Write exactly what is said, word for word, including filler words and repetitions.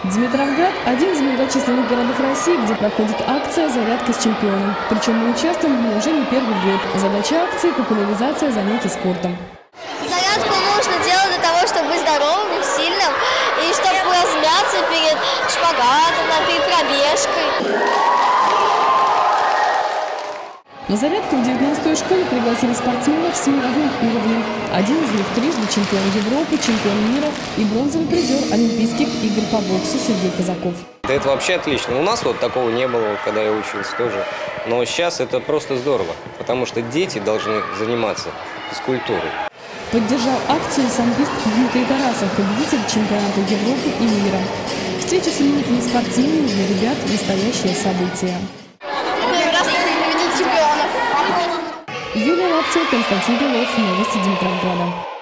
Димитровград – один из многочисленных городов России, где проходит акция «Зарядка с чемпионом». Причем мы участвуем в ней уже не первый год. Задача акции – популяризация занятий спортом. Зарядку нужно делать для того, чтобы быть здоровым, сильным, и чтобы размяться перед шпагатом, перед пробежкой. На зарядку в девятнадцатую школу пригласили спортсменов с мировым уровнем. Один из них трижды чемпион Европы, чемпион мира и бронзовый призер Олимпийских игр по боксу Сергей Казаков. Да это вообще отлично. У нас вот такого не было, когда я учился тоже. Но сейчас это просто здорово, потому что дети должны заниматься физкультурой. Поддержал акцию самбист Дмитрий Тарасов, победитель чемпионата Европы и мира. Встреча с именитыми спортсменами для ребят – настоящее событие. Юлия Лапцева, Константин Белов. Новости Димитровграда.